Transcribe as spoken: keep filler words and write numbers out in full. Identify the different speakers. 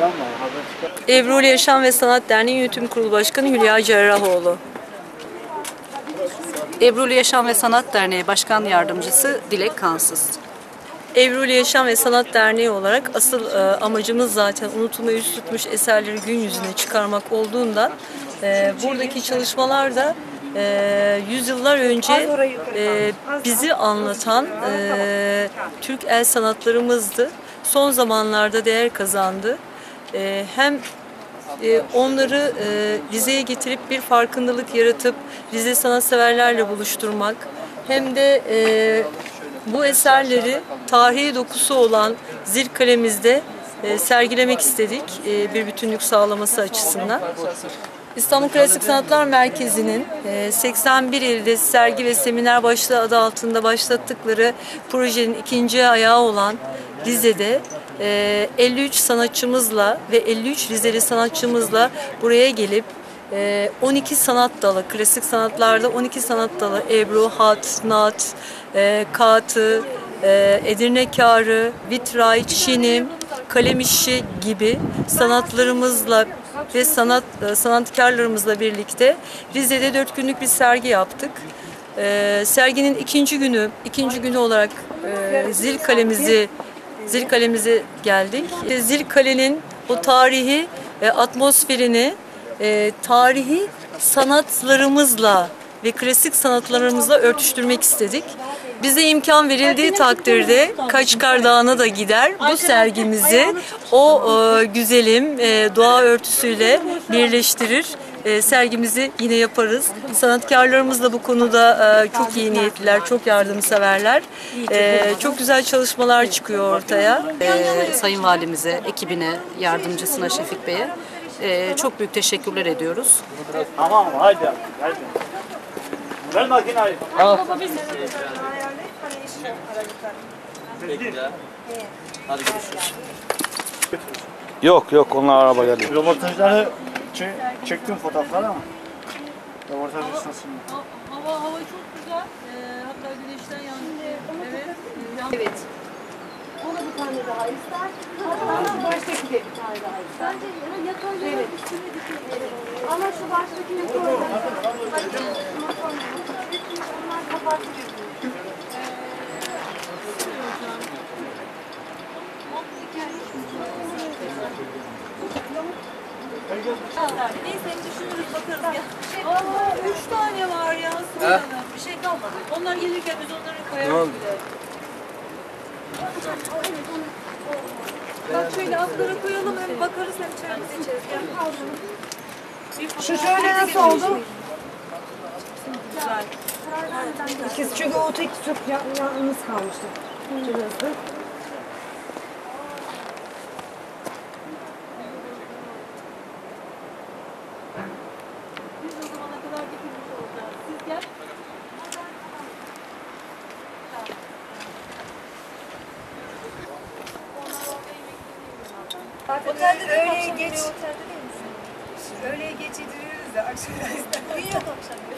Speaker 1: Ebruli Yaşam ve Sanat Derneği Yönetim Kurulu Başkanı Hülya Cerrahoğlu.
Speaker 2: Ebruli Yaşam ve Sanat Derneği Başkan Yardımcısı Dilek Kansız.
Speaker 1: Ebruli Yaşam ve Sanat Derneği olarak asıl e, amacımız zaten unutulmaya yüz tutmuş eserleri gün yüzüne çıkarmak olduğundan e, buradaki çalışmalar da e, yüzyıllar önce e, bizi anlatan e, Türk el sanatlarımızdı. Son zamanlarda değer kazandı. E, hem e, onları e, Rize'ye getirip bir farkındalık yaratıp Rize sanatseverlerle buluşturmak hem de e, bu eserleri tarihi dokusu olan Zilkale'mizde e, sergilemek istedik e, bir bütünlük sağlaması açısından. İstanbul Klasik Sanatlar Merkezi'nin e, seksen bir ilde sergi ve seminer başlığı adı altında başlattıkları projenin ikinci ayağı olan Rize'de e, elli üç sanatçımızla ve elli üç Rizeli sanatçımızla buraya gelip on iki sanat dalı, klasik sanatlarda on iki sanat dalı, Ebru, Hat, Nat, e, Kağıtı, e, Edirne Kârı, Vitray, Çinim, kalem işi gibi sanatlarımızla ve sanat sanatkarlarımızla birlikte Rize'de dört günlük bir sergi yaptık. E, serginin ikinci günü, ikinci günü olarak e, Zilkale'mizi Zilkale'mize geldik. Zilkale'nin o tarihi e, atmosferini E, tarihi sanatlarımızla ve klasik sanatlarımızla örtüştürmek istedik. Bize imkan verildiği takdirde Kaçkar Dağı'na da gider bu sergimizi o e, güzelim e, doğa örtüsüyle birleştirir. E, sergimizi yine yaparız. Sanatkarlarımız da bu konuda e, çok iyi niyetliler, çok yardımseverler. E, çok güzel çalışmalar çıkıyor ortaya.
Speaker 2: Ee, Sayın Valimize, ekibine, yardımcısına Şefik Bey'e Ee, çok büyük teşekkürler ediyoruz.
Speaker 3: Tamam, haydi. Haydi. Ver makinayı. Al.
Speaker 2: Hadi görüşürüz.
Speaker 4: Yok yok, onlar araba geliyor.
Speaker 3: Röportajları çek, çektim fotoğrafları ama. Röportaj esnasında.
Speaker 1: Hava hava çok güzel. Ee, hatta güneşten yandı. Evet.
Speaker 5: Evet. Ona bir tane daha ister. Hatta baştaki de bir tane daha ister. Bence yatarları evet. Üstüne dikelim. Ama şu baştakini koyalım. Onlar kapatıyor.
Speaker 1: Neyse düşünürüz bakarız ya. Aa, üç tane var ya. Sonra bir şey kalmadı. Onlar gelirken biz onları koyarız bile. Bak şöyle altlara koyalım, hem bakarız hem çayımızı içeriz.
Speaker 5: Şu şöyle nasıl oldu?
Speaker 1: Güzel.
Speaker 5: İkiz çünkü o tek çok yalnız kalmıştı. Şurası.
Speaker 1: Biz o zamana kadar getirmiş olacağız. Siz gel.
Speaker 5: Otelde de öğleye geç. Öğleye geç yediriyoruz da akşam. Gün yok akşam.